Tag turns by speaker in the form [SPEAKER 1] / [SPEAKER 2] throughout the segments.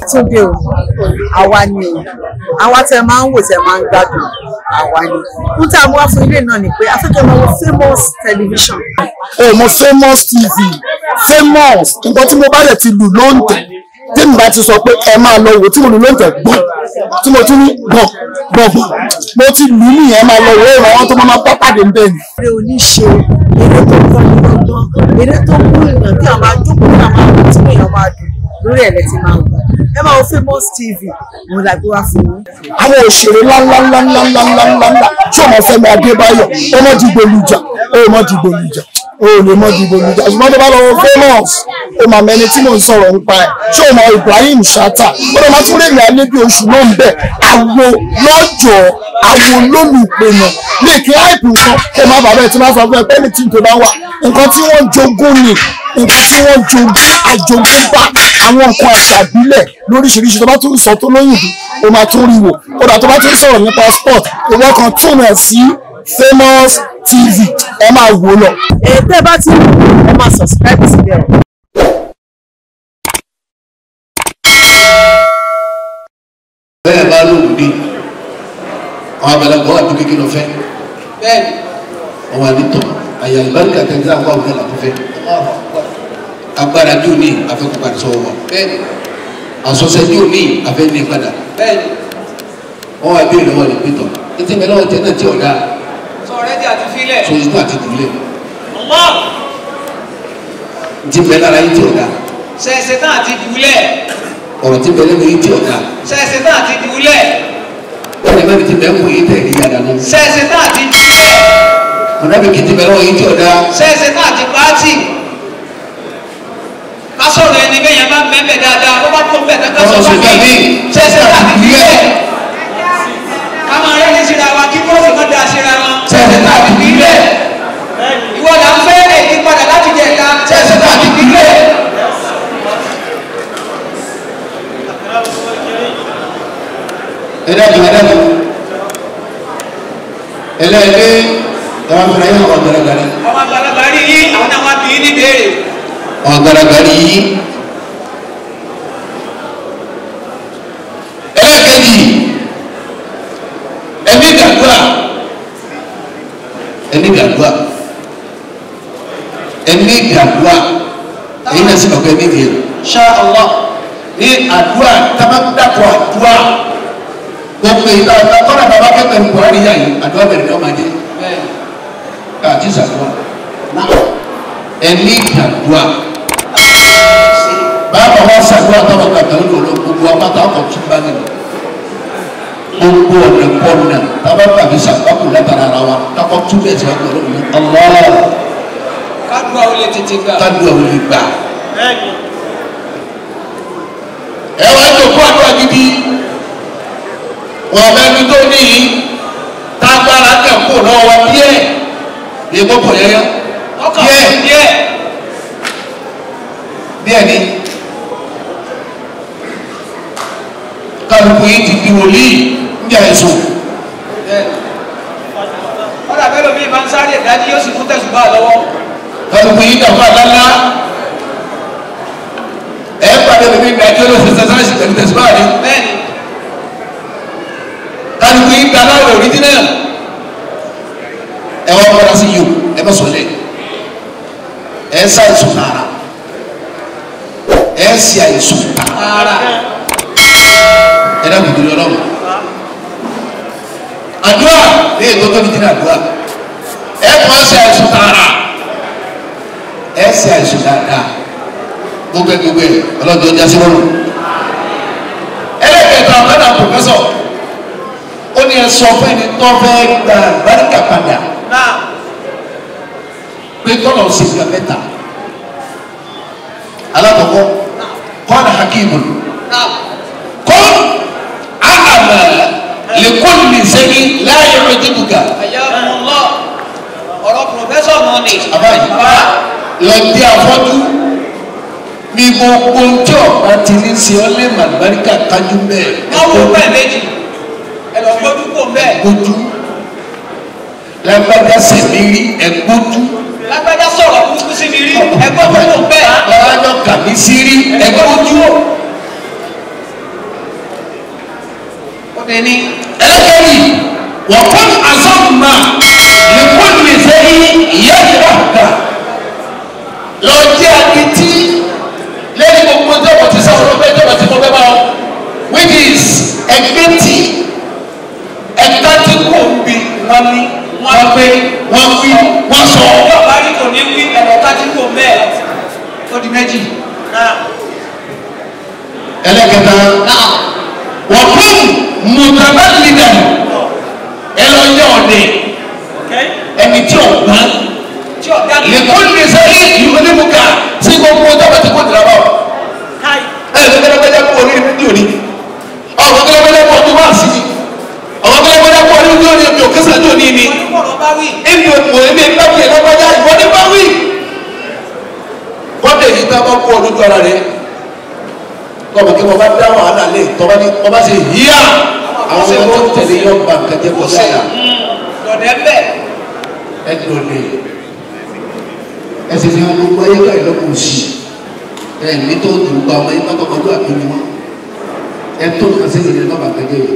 [SPEAKER 1] tún dé o àwa ni o àwa tẹ máa ń wò tẹ máa ń gbádùn àwa ni n tá a mú wá fún ilé náà ni pé afẹ́kẹ́ máa wo famous television.
[SPEAKER 2] mo famous TV famous nǹkan tí mo bá lè ti lù lóǹtẹ̀ tí mo bá ti sọ pé ẹ máa lọ wò tí mo lù lóǹtẹ̀ gbọ́n tí mo tún ní gbọ̀n mo ti lù ú nìyẹn máa lọ wò ó ìrànwọ́ tó máa bá pàdé ń bẹ̀ ni.
[SPEAKER 1] eré oníṣe eré tó kọ́ ní gbọ́ngbọ́n eré tó mú ìyàn tí àwọn ajókòó náà máa wò tí èèyàn máa dùn lórí ẹ̀ lẹ́tì máa wò ẹ máa wo famous TV òun la gbé wá fún yín.
[SPEAKER 2] àwọn òṣèré ńláńláńláńláńláńláńlá tí ọmọ Fẹ́mi Adébáyọ̀ ọmọ Dìgbòlujà ọmọ Dìgbòlujà o lè mọ Dìgbòlujà ṣùgbọ́n tó bá lọ́wọ́ famous o mà mẹ́ni tí mò ń sọ̀rọ̀ nípa ẹ̀ tí o mọ Ibrahim Shatta ó lè má tún lè ní alẹ́ bí oṣù náà ń bẹ̀ àwo lọ́jọ́ àwo lólùpẹ̀nà lè kí áìpù nǹkan kó má bàbá ẹ̀ tí máa sọ fún ẹ pé ní tí n tó bá wà nǹkan tí wọ́n jogún ni nǹkan tí wọ́n àjogúnbá àwọn nǹkan àṣàbílẹ̀ lóríṣiríṣi tó bá tún sọ tó lóyìnbó o máa tún rí wò kódà tó bá tún sọ̀rọ̀ nípa sport ìwọ kan tún ẹ̀ sí famous TV ẹ máa wò lọ.
[SPEAKER 1] tẹ́ bá ti ẹ máa subscribe síbẹ̀ o.
[SPEAKER 3] bẹ́ẹ̀ bá lóògùn ní àwọn àgbàlagbà wà ní kékeré ọ̀fẹ́ bẹ́ẹ̀ ọ̀wà nítọ̀ àyà ìbáríkà tẹ̀síà wà òkè làkúfẹ́ agbára jù ní afẹ́kọ̀ọ́kà sọ̀rọ̀ wà bẹ́ẹ̀ àsọsẹ́ jù ní afẹ́ ní padà bẹ́ẹ̀ wọ́n wá bíi lọ́wọ́ ìpìtọ̀ ètí mi lọ́wọ́ tẹ́ náà tí ọ̀dà
[SPEAKER 4] sọ̀rẹ́dì àti fílẹ̀
[SPEAKER 3] sọ̀rẹ́dì àti dùlẹ̀ ti bẹ́ẹ̀ lára yìí tí ọ̀dà
[SPEAKER 4] ṣẹ̀ṣẹ̀ náà ti dùlẹ̀
[SPEAKER 3] ọ̀rọ̀ tí bẹ́ẹ̀ lẹ́nu yìí tí ọ̀dà
[SPEAKER 4] ṣẹ̀ṣẹ̀ náà ti dùlẹ̀
[SPEAKER 3] ọ̀rẹ́ mẹ́rin ti bẹ́ẹ̀ kú yìí tẹ̀ ní yàrá náà
[SPEAKER 4] ṣẹ̀ṣẹ̀ náà ti dùlẹ̀
[SPEAKER 3] ọ̀rẹ́ mi kì í ti bẹ́ẹ̀ lọ́wọ́ yìí tí ọ̀dà
[SPEAKER 4] ṣẹ̀ṣẹ̀ náà ti pàtì kásọ̀rọ̀ ẹni bẹ́ẹ̀ yẹn máa ń mẹ́mẹ́ dáadáa bó bá kó bẹ́ẹ̀ tán kásọ̀rọ̀ ṣẹ̀ṣẹ̀ náà ti dùlẹ̀ káwọn arẹ́ ní síra wa kí bọ́ọ̀sì kan da síra wọn ṣẹ̀ṣẹ̀ náà ti dùlẹ̀ ìwọ là ń fẹ́ èyí padà láti jẹ ìta ṣẹ̀ṣẹ̀ náà ti dùlẹ̀.
[SPEAKER 3] ẹlẹ́dùn ẹlẹ́dẹ́ ẹwà fúnra yẹn àwọn ọ̀gbẹ̀rẹ̀gbẹ̀rẹ̀.
[SPEAKER 4] ọmọ àgbàlagbà rí yí àwọn náà wá bí ní béèrè.
[SPEAKER 3] ọ̀gbẹ̀rẹ̀gbẹ̀rẹ̀ yí. ẹlẹ́kẹ̀jì ẹni gàdúrà èyí náà sì ọ̀gbẹ́ ní ìdíyẹ.
[SPEAKER 4] Insha Allah
[SPEAKER 3] ní àdúrà tábàdàpọ̀ àdúrà gbogbo ìlà ọ̀tàkọ́nà bàbá kẹ́kẹ́ ní Buhari yá yìí àdúrà bẹ̀rẹ̀ ní ọmọdé káàtì sàdúrà ẹni ìdàdúrà bàbá wa sàdúrà táwọn kàkà ń lò gbogbo apáta ọkọ̀ tún bá nínú gbogbo ọ̀nà pọ̀nà táwọn bàbí sàgbàkù látara ara wa kákọ́ tún bẹ̀ sẹ́wọ́n pẹ̀lú mi Allah
[SPEAKER 4] kádùá ó lè tètè gbà.
[SPEAKER 3] kádùá ó lè gbà. ẹ wá jòkó àdúrà gidi wọn mẹ́rin tó ní tágbára kẹ̀kọ́ náà wá díẹ̀ ní gbogbo yẹn díẹ̀ ni kálukú yìí ti di wòlíì ní àìsàn.
[SPEAKER 4] ọ̀dà bẹ́ẹ̀ mi máa ń sáré ìdájí yóò sì fún tẹ̀sùbá lọ́wọ́.
[SPEAKER 3] kálukú yìí dàgbà lálá ẹ̀ pàdé mi ní ìdájí yóò sì sẹ́sẹ́rẹ́sì pẹ̀lú tẹ̀sùbá ni.
[SPEAKER 4] bẹ́ẹ̀ni
[SPEAKER 3] kálukú yìí gbà láwẹ̀ original ẹ wọ́n bọ́ra sí yìí ẹ bá sọ̀lẹ̀ ẹ sá ìsùn tààrà ẹ sì àìsùn tààrà ẹ dàgbù tó lọ́wọ́ àdúrà ní ètò tó fi dín àdúrà ẹ kọ́ ẹ sì àìsùn tààrà ẹ sì àìsùn dáadáa gbogbo ọlọ́dún ọjà sí wọn. ẹlẹ́kẹ̀ẹ́ta ọ̀gá pòfẹ́sọ̀ ó ní ẹ sọ fún ẹni tó fẹ́ gba àgbáríkà padà pé tọ́lọ̀ sí ìgbà mẹ́ta alákọ̀ọ́kọ́ kọ́nà hakimu kọ́ àmà lẹ́kọ́lù ní sẹ́yìn láàyè rẹ̀jẹ̀bùgà.
[SPEAKER 4] ọ̀rọ̀ pòfẹ́sọ̀ náà ni.
[SPEAKER 3] àbáyé lọ dé afọ́jú ní gbogbo tí ọ̀pá ti ní sí ọ lé màgbáríkà kájú bẹ́ẹ̀.
[SPEAKER 4] wọ́n wò bẹ́ẹ̀ méjì ẹ̀rọ gbójú kò bẹ́ẹ̀.
[SPEAKER 3] gbójú lágbájá sẹ̀mí rí ẹ̀gbójú.
[SPEAKER 4] lágbájá sọ̀rọ̀ kúkú sí mi rí ẹ̀gbójú kò bẹ́ẹ̀.
[SPEAKER 3] lágbájá kàmí sí rí ẹ̀gbójú.
[SPEAKER 4] Ẹni.
[SPEAKER 3] Ẹlẹ́kẹ̀ẹ́ni wọ́n kún azọ́mà ní kún mi sẹ́yìn ìyá ìjọba àgbà. Lọ jẹ́ akití lẹ́yìn gbogbo jọ́bọ̀ tí sáwọn ọlọ́pẹ́ jọ́bọ̀ tí mo fẹ́ bá wọn. Which is ẹgbẹ́tì ẹ̀ka tí kò ń bi wọ́n ní wọ́n gbé wọ́n wí wọ́n sọ.
[SPEAKER 4] Yóò bá rí kò ní wí ẹ̀ka tí kò mẹ́ẹ̀. Ó di méjì.
[SPEAKER 3] Ẹlẹ́kẹta wọ́n kún mùtàbá lídà ẹ lọ yẹ ọ̀dẹ ẹni tí ọ̀gbọ́n lẹ́kọ́ ní sẹ́yìn ìlú onímùká tí gbogbo ọjọ́ bá ti kó dìrà bá ọ. ẹ ẹ gbẹdẹgbẹdẹ kó orí ní òní ọ̀rọ̀ gbẹdẹgbẹdẹ kó ọdún wá sí i ọ̀rọ̀ gbẹdẹgbẹdẹ kó orí ní òní èmi ò kẹsàn-án ní òní ni èmi ò mọ̀ èmi ń gbàgbé lọ́gbàdá ìwọ ní bá wí. kọ́dé yìí tá a bá kó ọdún tó ara rẹ kọ́mọ kí wọ́n bá dá wàhálà lé tọ́ba ní wọ́n bá ṣe yíyá àwọn ọmọ tó tẹ̀lé yọ ba kẹjẹ kọ sí àyà.
[SPEAKER 4] Lọ́dẹ bẹ́ẹ̀.
[SPEAKER 3] Ẹ lọ́dẹ ẹ sì fi hàn gbogbo ayé ká ìlọ́kùn sí ẹ ní tó tó gba ọmọ yín bàbá ọmọdé àbí ni wọn ẹ tó tó kàn sí ìdílé bàbá kẹjẹ yìí.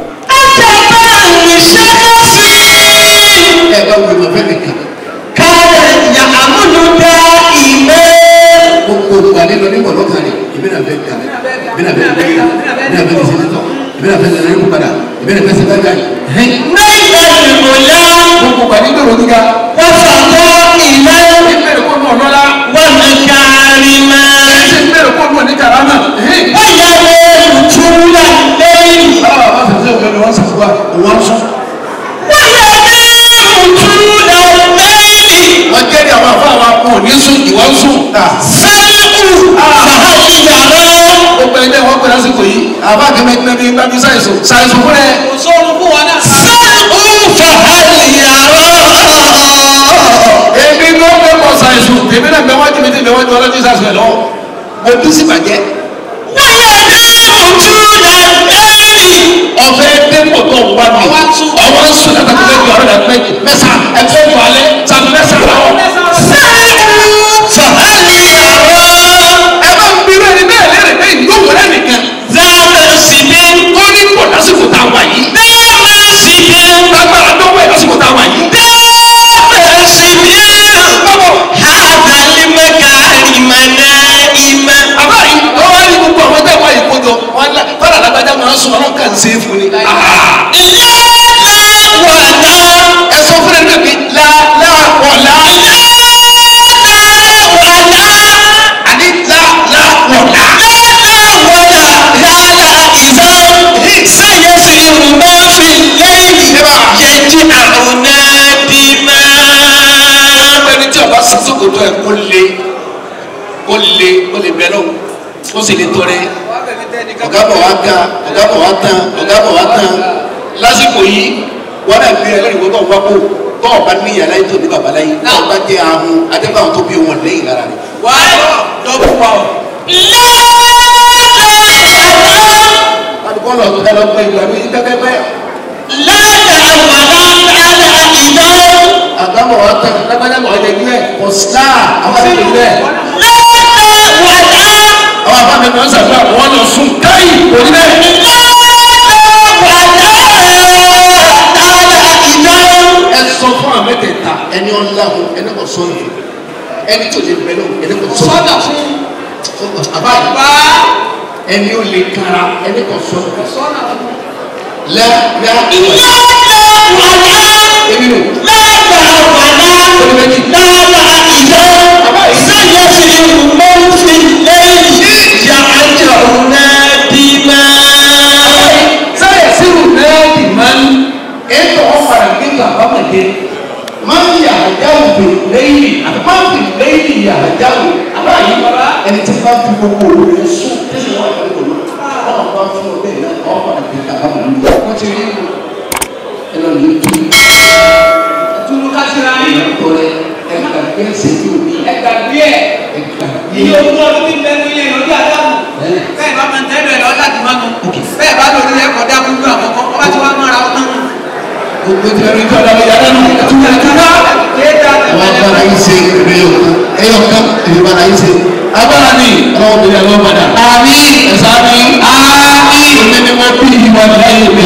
[SPEAKER 3] Ẹ bá wù ìmọ̀ fẹ́ nìkan.
[SPEAKER 4] Káyọ̀ ìyá àmúlùdá ìmẹ́.
[SPEAKER 3] Gbogbo ìgbà nínú onímọ̀ lọ́kàlẹ̀ ìbílẹ̀ fẹ́ kà ìbílẹ̀ fẹ́ kà ìbílẹ̀ fẹ́ kà ìbílẹ̀ fẹ́ kà ìbílẹ̀ padà ìbílẹ̀ fẹ́ sẹ́fẹ́ kà yìí.
[SPEAKER 4] Mẹ́ta ìmọ̀lá.
[SPEAKER 3] Gbogbo ìgbà nínú ìgbà gíga.
[SPEAKER 4] Wọ́n fàtọ́ ìmẹ́.
[SPEAKER 3] Ìbéèrè kó nù ọ̀nọ́lá.
[SPEAKER 4] Wọ́n ní kárí mẹ́.
[SPEAKER 3] Ẹ̀sìn ìbéèrè kó nù ọ̀ní kàrámà.
[SPEAKER 4] Wọ́n yẹ lùtúrúlà lẹ́yìn.
[SPEAKER 3] Báwo bá fẹ́ sẹ́wọ̀n lọ́wọ́ wọ́n sàfùwà wọ́n sún.
[SPEAKER 4] Wọ́n yẹ lùtúrúlà lẹ́yìn.
[SPEAKER 3] Wọ́n jẹ́ ní àwọn afọ àwọn akọ ní sùn ìwọ́n sùn.
[SPEAKER 4] Sẹ́yìn fàhálì yàrá.
[SPEAKER 3] Gbogbo ẹgbẹ́ wọn pẹ̀lú àsìkò yìí. Àbá kẹ́mẹ́kẹ́mẹ́ bí gbàgbé ṣàìsùn fún ẹ.
[SPEAKER 4] Kò sóorun fún wa náà. Sẹ́yìn fàhálì yàrá.
[SPEAKER 3] Èmi ló ń bẹ kọ ṣàìsùn. Èmi náà bẹ wájú mi ti bẹ wájú ọlọ́dún ṣàìsùn ẹ̀ lọ́wọ́. Mo bí sí bàjẹ́.
[SPEAKER 4] Wọ́n yẹ lùtúrúlà lẹ́yìn.
[SPEAKER 3] Ọ̀fẹ́ dépò tó wà ní. Ọwọ́ ń sùn látàkùn lẹ́yìn ọ̀rọ̀ rẹ̀ méjì. Mẹ́sà ẹ̀fọ́ ìwà alẹ́ sàbí mẹ́sà láwọ̀.
[SPEAKER 4] Sẹ́yìn fàhálì yàrá.
[SPEAKER 3] Ẹ bá ń bí rẹ̀ ní bẹ́ẹ̀ lérè pé ìlú wọlé nìkan.
[SPEAKER 4] Dáàmà sí ní.
[SPEAKER 3] Tó ní pọ̀ lásìkò tá a wà yìí.
[SPEAKER 4] Dáàmà sí ní.
[SPEAKER 3] Lágbára tó wẹ̀ lásìkò tá a wà yìí.
[SPEAKER 4] Dáàmà sí ní. Hàdàlí mẹ́kàrí mẹ́nà ìmẹ́.
[SPEAKER 3] Àbá yìí wọ́n wá ní gbogbo àwọn tẹ́ wá ìkójọ. Fọ́nà lágbájá máa ń sùn ọlọ́kà ń ṣe é fún ni.
[SPEAKER 4] Ìyá wàlá.
[SPEAKER 3] Ẹ sọ fún ẹni pé láwọ̀lá.
[SPEAKER 4] Wàlá.
[SPEAKER 3] Àní láwọ̀lá.
[SPEAKER 4] Wàlá yàrá ìzá. Sáyẹ̀sì ìrùmọ́ fi lẹ́yìn. Yẹ̀jì àrùn náà bí máa.
[SPEAKER 3] Ẹni tí ọba sọ́kòtò ẹ̀ kó lé bẹ́ẹ̀ lọ́wọ́ ó sì lè tọrẹ. Ọ̀gá bọ̀ wá ga ọ̀gá bọ̀ wá tán lásìkò yìí wọ́n náà gbé ẹlẹ́rìí wọ́n tó wá kó tó ọba ní ìyá láyé tó ní bàbá láyé tó ọba jẹ́ ahun adébáwọn tó bí wọn lẹ́yìn lára rẹ̀.
[SPEAKER 4] Wà á lọ́kùn wa o.
[SPEAKER 3] Alùpùpù lọ tó dáná pé ìgbà mi pẹ́pẹ́pẹ́.
[SPEAKER 4] Láyà wàlá láyà ìdá.
[SPEAKER 3] Àgbà bọ̀ wá tán lágbájá bọ̀ ọjà ìgbẹ́ kọ̀sílá àwọn àti ìgbẹ́.
[SPEAKER 4] Láyà wàlá.
[SPEAKER 3] Àwọn àbá mi máa ń sàdúrà wọ́n lọ sùn káyì òní bẹ́ẹ̀. Ẹ sọ fún àmẹ́tẹ̀ẹ̀ta ẹni ọ̀làhùn ẹni kò sọ yìí ẹni tó lè bẹ̀rẹ̀ ẹni kò sọ
[SPEAKER 4] Sọ́dà fún.
[SPEAKER 3] àbá ẹni ó lè kára ẹni kò sọ
[SPEAKER 4] Sọ́dà fún.
[SPEAKER 3] lẹ́
[SPEAKER 4] Ìyá wàlá.
[SPEAKER 3] èmi nù.
[SPEAKER 4] Láyà wàlá.
[SPEAKER 3] Onímẹ̀jì.
[SPEAKER 4] Láyà ìdá. Sáyẹ̀sì ìrùmọ́ fi lẹ́yìn. Yàrá náà bí máa.
[SPEAKER 3] Sáyẹ̀sì ìrùmọ́ bí máa. Ètò ọ̀fàrà gbẹ̀gbẹ̀ àbámọ̀dé máa ń yà àjáwò bè lẹ́yìn àti máa ń bè lẹ́yìn yà àjáwò àbáyé ẹni tí bá fi gbogbo òwe sùn tẹ̀sí wọn àti òwe wọn bá fún ọ bẹ́ẹ̀ náà wọn fara gbẹ̀gbẹ̀ àbámọ̀dé wọn ti rí ẹ lọ lè tu
[SPEAKER 4] Tulu kásìrà yìí.
[SPEAKER 3] tọrẹ ẹgbà bí ẹsẹ yóò ní
[SPEAKER 4] Ẹgbà bí ẹ̀.
[SPEAKER 3] ẹgbà bí
[SPEAKER 4] Iye ogún ọdún tí ń bẹ ní ilé ìrọ̀lẹ́ Ádámù. Bẹ́ẹ̀ bá máa ń tẹ́lẹ̀ ẹ̀ lọ́ọ́ láti máa nù. Bẹ́ẹ̀ bá lórí ẹ̀kọ́ dákú ní àkọ́kọ́. Ọba tí wàá mọ́ra ọ̀tán nù.
[SPEAKER 3] gbogbo tí a rí tọ́lá mi yàrá nù ẹtúwà ẹtúwà àwọn agbára yìí ṣe ẹyọkan èyí bára yìí ṣe agbára ni ọlọ́wọ́ bẹ̀rẹ̀ lọ́wọ́ padà. Àmín ẹ̀sán ni. Àmín. Èmi ni mo bí ìwà ìlàyé